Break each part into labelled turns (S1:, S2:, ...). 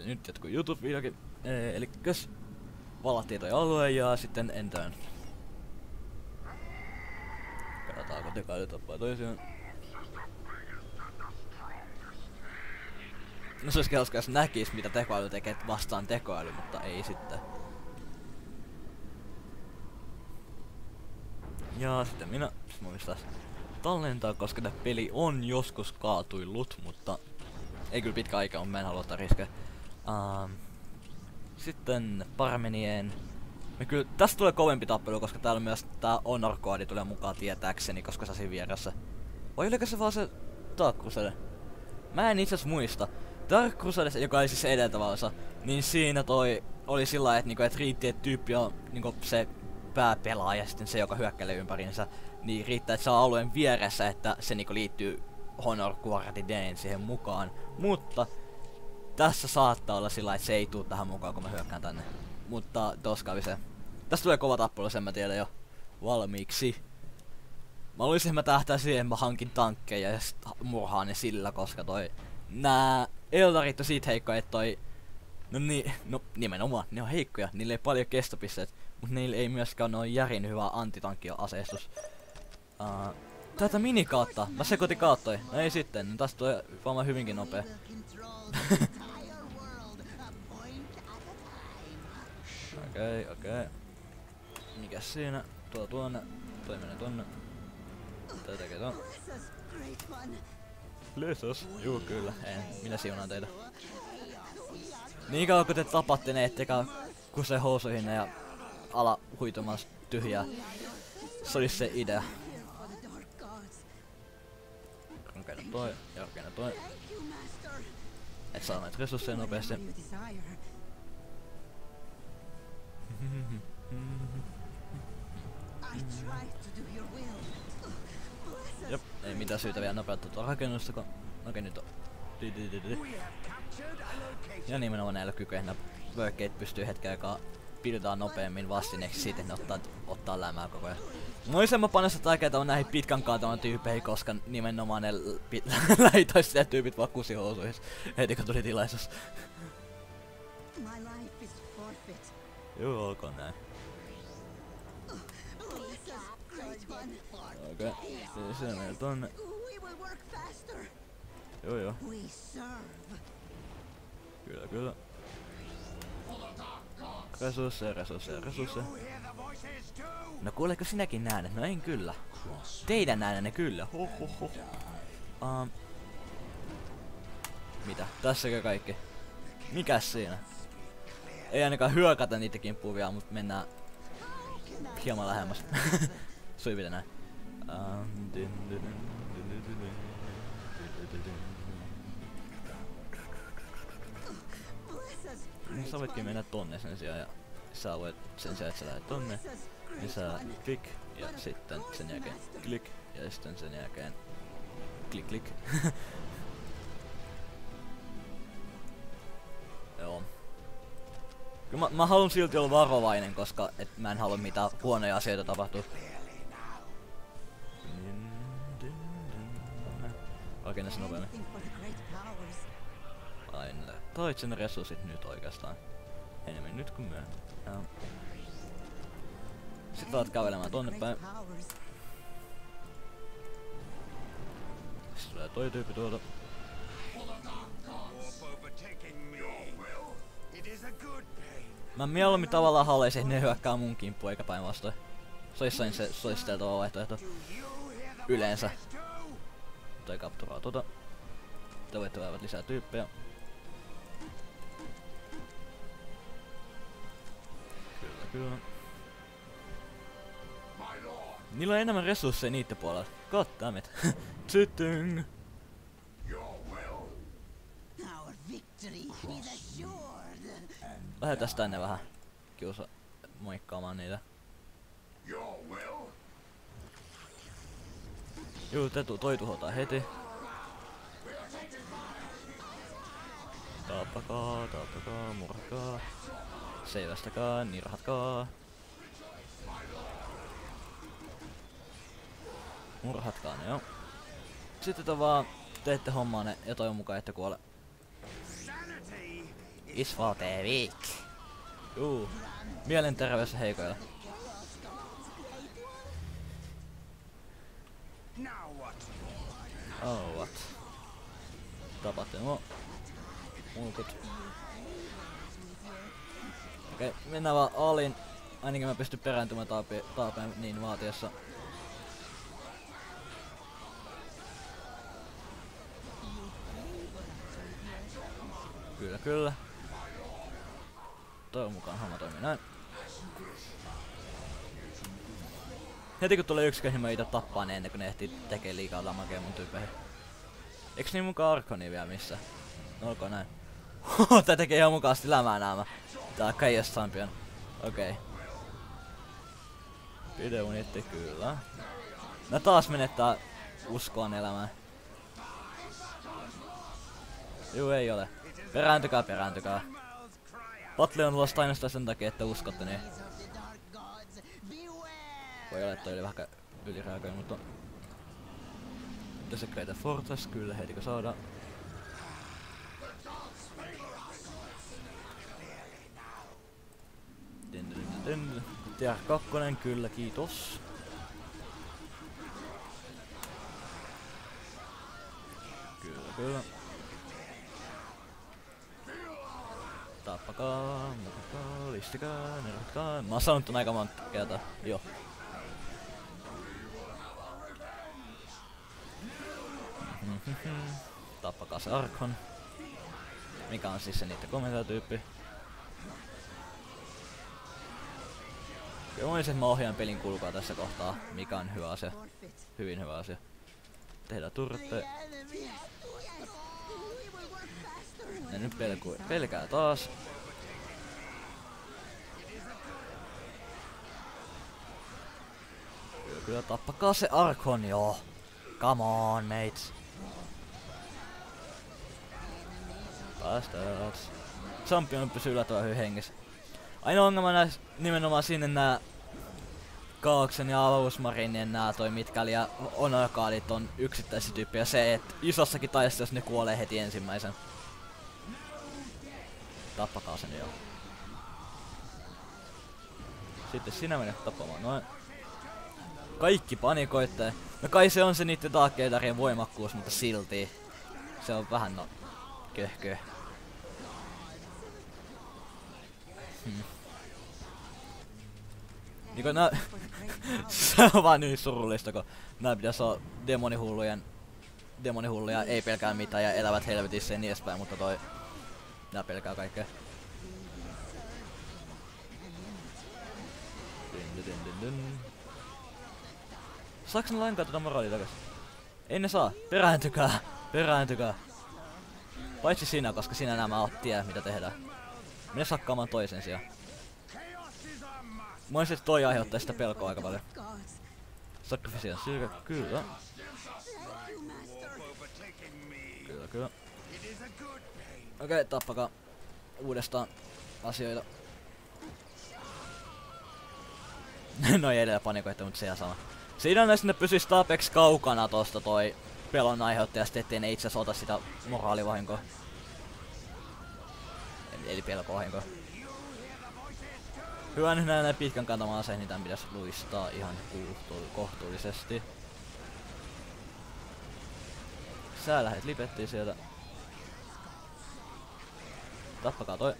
S1: nyt jatkuu YouTube-videokin. Elikkäs valattiin toi alue ja sitten entöön. Katsotaanko tekoäly tappaa toisiaan. No se olisi hauska, jos näkis mitä tekoäly tekee vastaan tekoäly, mutta ei sitten. Ja sitten minä muistais tallentaa, koska tämä peli on joskus kaatuillut, mutta ei kyllä pitkä aika on, mä en halua ottaa riskejä. Sitten Parmenien. Tästä tulee kovempi tappelu, koska täällä myös tää Honor Code tulee mukaan tietääkseni, koska se on siinä vieressä. Vai oliko se vaan se Dark Crusade? Mä en itse muista. Dark Crusade, joka oli siis se edeltävä osa, niin siinä oli sillä että niinku, et riitti, että tyyppi on niinku se pääpelaaja ja sitten se, joka hyökkäilee ympäriinsä, niin riittää, että se on alueen vieressä, että se niinku liittyy Honor Guardideen siihen mukaan. Mutta tässä saattaa olla sillä että se ei tuu tähän mukaan, kun mä hyökkään tänne. Mutta tossa kävi se. Tästä tulee kova tappelu, sen mä tiedän jo valmiiksi. Mä luulisin, että mä tähtään siihen, mä hankin tankkeja ja murhaan ne sillä, koska nää Eldarit on siitä heikkoja, että no nimenomaan, ne on heikkoja, niillä ei paljon kestopisteet, mut niillä ei myöskään ole järin hyvä antitankki-aseistus. Tätä minikaatta, mä sekoitin kaattoi, no ei sitten, no tästä tulee varmaan hyvinkin nopea. Okei. Mikäs siinä? Tuonne, toi menee tonne. Tää tekee ton. Lysos? Juu kyllä, minä siunaan teitä. Niin kauan kun te tapatte ne, ettekä kusee housuihin ja ala huitumaan tyhjää. Se olisi se idea. Rakenna toi ja rakenna toi. Et saa näitä resursseja nopeasti. Jop, ei mitään syytä vielä nopeuttaa tuota rakennusta, kun okei nyt on. Ja nimenomaan näillä kykyillä workkeit pystyy hetken aikaa pidetään nopeammin vastineeksi siitä, että ne ottaa lämää koko ajan. Noisen mä panen sitä taikeita on näihin pitkän kantaman tyypeihin, koska nimenomaan ne lähitoiset ja tyypit vaan kusihousuihin heti kun tuli tilaisuus. Joo, olkoon näin. Okei, se menee tonne. Joo. Kyllä. Resursseja. No kuuleeko sinäkin äänet? No en kyllä. Teidän äänenne kyllä. Hohoho. Mitä? Tässäkö kaikki? Mikäs siinä? Ei ainakaan hyökätä niitä kimppuun vielä, mutta mennään hieman lähemmäs. Suivita näin. Sä voitkin mennä tonne sen sijaan ja sä voit sen sijaan, että sä lähdet tonne. Niin sä klik ja sitten sen jälkeen klik ja sitten sen jälkeen klik. Joo. Kyllä mä haluan silti olla varovainen, koska mä en halua mitään huonoja asioita tapahtua. Rakenna se nopeammin. Aina. Toit sen resurssit nyt oikeastaan. Enemmän nyt kuin myöhemmin. Sitten alat kävelemään tonne päin. Sitten tulee toi tyyppi tuolta. Mä mieluummin tavallaan haluaisin, että ne hyökkää mun kimppuun eikä päinvastoin. Se olisi soisteltava vaihtoehto. Yleensä. Tai kapturaa tota. Te voitte väivät lisää tyyppejä. Kyllä. Niillä on enemmän resursseja niitten puolella. Goddammit. Tsytyng. Lähdetään tänne vähän kiusa moikkaamaan niitä. Juu, toi tuhotaan heti. Tappakaa, murhakaa. Seivästäkää, nirhatkaa. Murhatkaa ne, joo. Sitten vaan teette hommaa ne ja toivon mukaan ette kuole. is for the weak. Mielenterveys heikoilla. Oh, what? Tapatte nuo mulkut. Okei, mennään vaan alin. Ainakin mä pystyn perääntymään taapeen niin vaatiessa. Kyllä, kyllä. Toivon mukaan homma toimii näin. Heti kun tulee yksikö, niin mä itse tappaan ne ennen kuin ne ehtii tekee liikaa damakea mun tyypeihin. Eiks niin mukaan Arkoni vielä missä? No olkoon näin. Tää tekee ihan mukaasti lämää näämä. Tää Chaos Champion. Okei. Videonitti kyllä. No taas menettää uskoon elämään. Juu ei ole. Perääntykää, perääntykää. Battle on tulossa ainoastaan sen takia, että uskotte niin. Voi olla, että oli vähän ylireagoja, mutta... Tässä Greater Fortress, kyllä heti kun saadaan. Tier 2, kyllä, kiitos. Kyllä, kyllä. Tappakaa, mutakaa, listikaa, nervitkaa. Mä oon sanonut ton aika monta kertaa, joo. Tappakaa se Archon. Mikä on siis se niitten komentaatyyppi. Kyllä mä mä ohjaan pelin kulkua tässä kohtaa, mikä on hyvä asia. Hyvin hyvä asia. Tehdään turretteja. Ne nyt pelkää taas. Kyllä tappakaa se Archon joo. Come on mates. Bastards. Champion pysyy yllättävän hyvin hengissä. Ainoa ongelma näissä nimenomaan sinne nää Kaaoksen ja Avausmarinien nää toi Mitkäli ja Honorkaadit on yksittäisiä tyyppejä. Se et isossakin taistelussa ne kuolee heti ensimmäisen. Tappakaa sen joo. Sitten sinä menet tappamaan noin. Kaikki panikoitte. No kai se on se niitten Dark Elderien voimakkuus, mutta silti. Se on vähän no... köhkö. Niinku nää... se on vaan niin surullista, kun nää pitäis olla demonihulluja, ei pelkää mitään ja elävät helvetissä ja niin edespäin, mutta toi... Nää pelkää kaikkea. Saaks ne lainkaan tätä moraalia takas? Ei ne saa. Perääntykää. Perääntykää. Paitsi sinä, koska sinä nämä oot tiedä mitä tehdään. Mene sakkaamaan toisen sijaan. Mä se toi aiheuttaa sitä pelkoa aika paljon. Sacrifician sylkä, kyllä. Kyllä, kyllä. Okei, tappakaa uudestaan asioita. No ei edellä panikoitte, mutta se ihan sama. Siinä on näistä ne pysyis tarpeeksi kaukana tosta toi pelon aiheuttajasta, ettei ne itse ota sitä moraalivahinkoa. Eli pelkovahinkoa. Hyvä nyt näin pitkän kantamaan aseen, niin tän pitäis luistaa ihan kohtuullisesti. Sä lähet lipettiin sieltä. Tappakaa toi.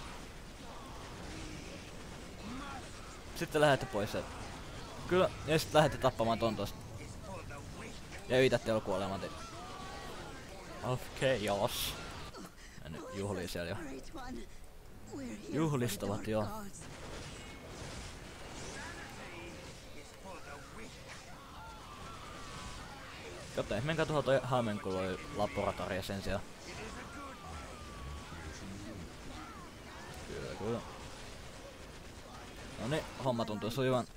S1: Sitten lähette pois sieltä. Kyllä, ja sit lähette tappamaan ton tosta. Ja yritätte olla kuolemaan te. Of chaos. Ja nyt juhlii siellä jo. Juhlistavat jo. Joten menkää tuohon toi Hamenkuloi laboratorio sen sijaan. Kyllä, kyllä. Noniin, homma tuntuu sujuvan.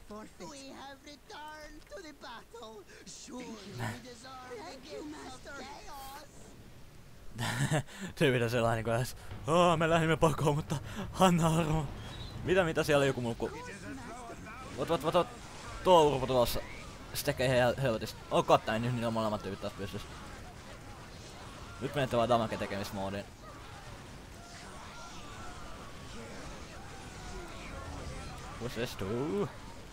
S1: Tyypitä sellainen kuin edes. Me lähdimme pakoon, mutta anna armo. Mitä siellä joku mulkku? Ot. Tuo urpo tulossa. Se tekee ihan helvetistä. Kattain nyt, niin on molemmat tyypit taas pystys. Nyt menette vaan damage tekemismoodiin. What's this do?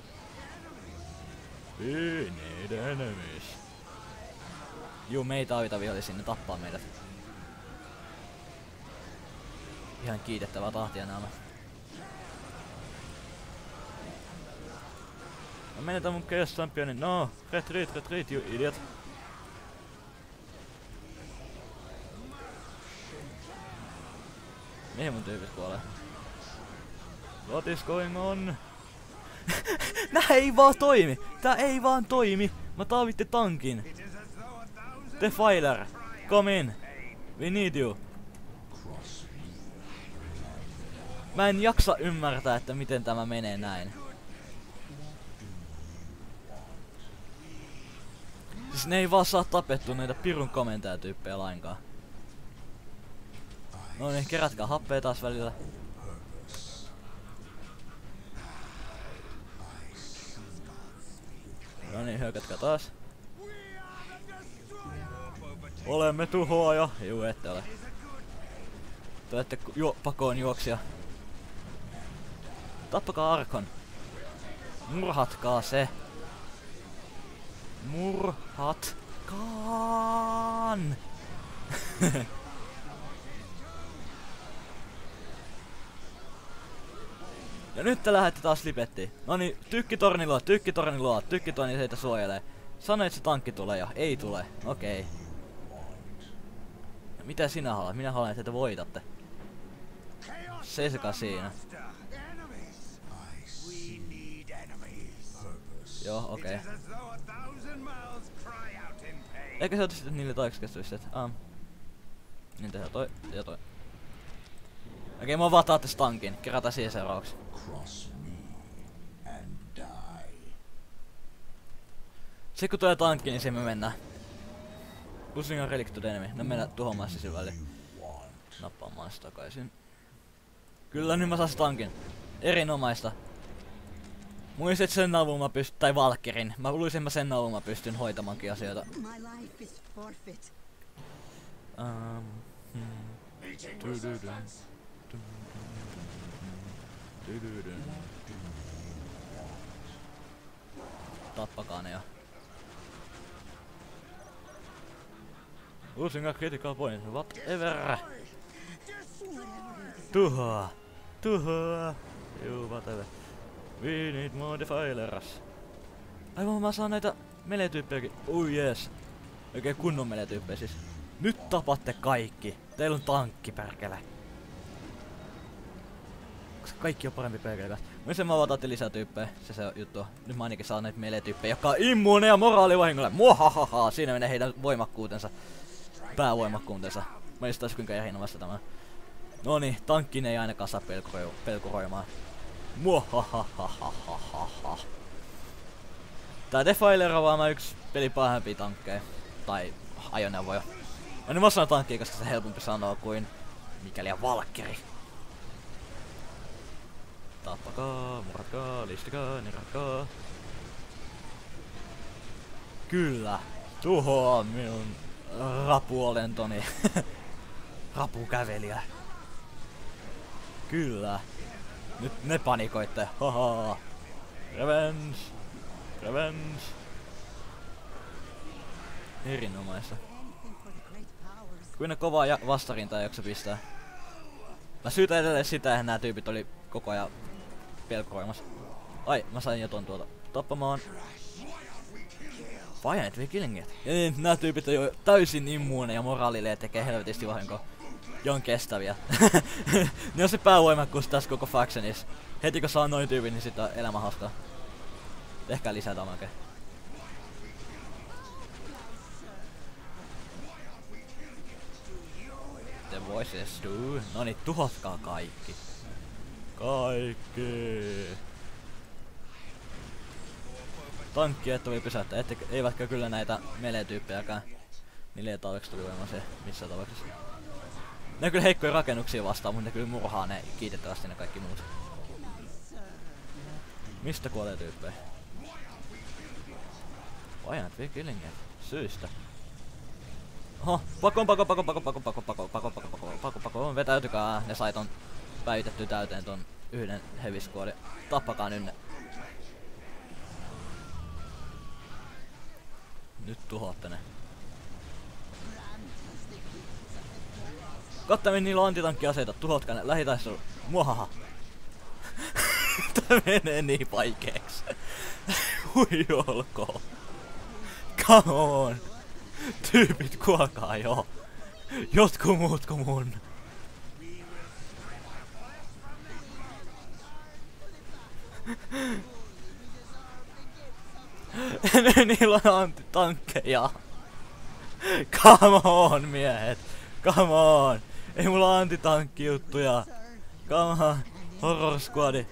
S1: We need enemies. Juu, meitä avita vihollisia, ne tappaa meidät. Ihan kiitettävää tahtia nämä. Mä menetän mun Chaos Championin. No, retreat, you idiot. Mihin mun tyypit kuolee? What is going on? Nää ei vaan toimi! Tää ei vaan toimi! Mä taavitte tankin! Defiler! Come in! We need you! Mä en jaksa ymmärtää, että miten tämä menee näin. Siis ne ei vaan saa tapettua näitä pirun komentajatyyppejä lainkaan. No niin, kerätkää happea taas välillä. No niin, hyökätkää taas. Olemme tuhoaja. Juu, ette ole. Te olette pakoon juoksia. Tappakaa Arkon. Murhatkaa se. Murhatkaan! Ja nyt te lähdette taas lipettiin. Noniin, tykkitorni luo, tykkitorni heitä suojelee. Sanoit, että se tankki tulee jo. Ei tule. Okei. Ja mitä sinä haluat? Minä haluan, että te voitatte. Seisokaa siinä. Joo, okei. Eikä se oot sitten niille taikaskestuiset. Niin tehdään toi ja toi. Okei, mä vaan taatte tankin. Kerätään siihen seuraavaksi. Se kun tulee tankki, niin siihen me mennään. Pushing a relic to the enemy. No mennään tuhoamaan se sillä väliin. Nappaamaan se takaisin. Kyllä, nyt mä saan se tankin. Erinomaista. Muistin, että sen avulla mä pystyn, tai Valkkerin. Mä luulisin, mä sen avulla mä pystyn hoitamankin asioita. Tappakaa ne jo. Losing a critical point, whatever. Tuhoa. Juu, whatever. We need more defilers. Aivan, mä saan näitä melee-tyyppejäkin. Oh yes. Oikein kunnon melee-tyyppejä siis. Nyt tapatte kaikki. Teillä on tankki, perkele. Koska kaikki on parempi perkele. Missä mä vatatte lisää tyyppejä? Se juttu. Nyt mä ainakin saan näitä melee-tyyppejä, jotka on immuuneja moraalivahingolle. Muahahaha. Siinä menee heidän voimakkuutensa. Päävoimakkuutensa. Mä just taas kuinka erinomaista tämä. Noniin, tankkiin ei ainakaan saa pelkuroimaan. Muahahahahaha. Tää Defiler on vaan yksi peli pahempia tankkeja. Tai ajoneuvoja. No niin mä sanon tankkia, koska se helpompi sanoa kuin mikäli on Valkkeri. Tappakaa, murhatkaa, listikaa, niratkaa. Kyllä. Tuhoa minun rapuolentoni. Rapukävelijä. Kyllä. Nyt ne panikoitte. Haha. Revenge. Erinomaista. Kuinka kovaa vastarintaa jakso pistää. Mä syytän edelleen sitä, että nää tyypit oli koko ajan pelkoimassa. Ai, mä sain jo ton tuolta tappamaan. Violent we killing it. Ja niin, nää tyypit on jo täysin immuuneja moraalille ja tekee helvetisti vahinkoa. Ja on kestäviä. Ne on se päävoimakkuus tässä koko factionissa. Heti kun saa noin tyypin, niin sit on elämä hauskaa. Tehkää lisää damagea. The voices do. Noniin, tuhotkaa kaikki. Tankki ette voi pysäyttää, eivätkä kyllä näitä melee-tyyppejäkään. Niille ei talveksi tuli voimaisia missään tapauksessa. Ne on kyllä heikkoja rakennuksia vastaan, mutta ne kyllä murhaa ne kiitettävästi ne kaikki muut. Mistä kuolee tyyppejä? Violent we killing it. Syystä. Oho, pakoon. Vetäytykää. Ne sai ton päivitettyä täyteen ton yhden heavy squadin. Tappakaa nyt ne. Nyt tuhoatte ne. Katsotaan, niillä on antitankkiaseita. Tuhotkaa ne. Lähitaistelu. Muahaha. Tää menee niin vaikeeks. Hui olkoon. Come on. Tyypit kuolkaa joo. Jotkut muut kuin mun. Niillä on antitankkeja. Come on miehet. Come on. Ei mulla antitankki-juttuja. Come on. Horror squadi.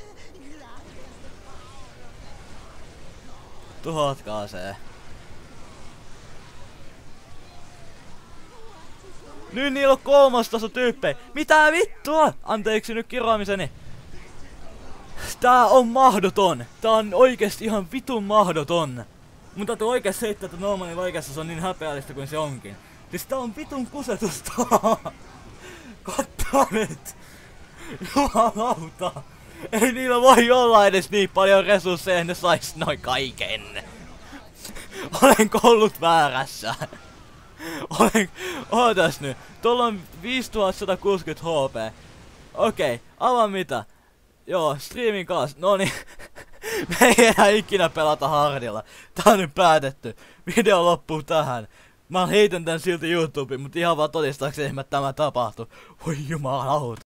S1: Tuhotkaa se. Nyt niillä on 3. taso tyyppejä. Mitä vittua? Anteeksi nyt kiroamiseni. Tää on mahdoton. Tää on oikeesti ihan vitun mahdoton. Mun täytyy oikeesti heittää, että normaalin oikeassa se on niin häpeällistä kuin se onkin. Siis tää on vitun kusetusta. Kattaa nyt. Jumalauta. Ei niillä voi olla edes niin paljon resursseja, että ne sais noin kaiken. Olenko ollut väärässä? Ootas nyt. Tuolla on 5160 HP. Okei, aivan mitä? Joo, streamin kanssa. Noniin. Me ei enää ikinä pelata hardilla. Tää on nyt päätetty. Video loppuu tähän. Mä heitän tän silti YouTubeen, mutta ihan vaan todistaakseni, että tämä tapahtui. Voi jumalauta.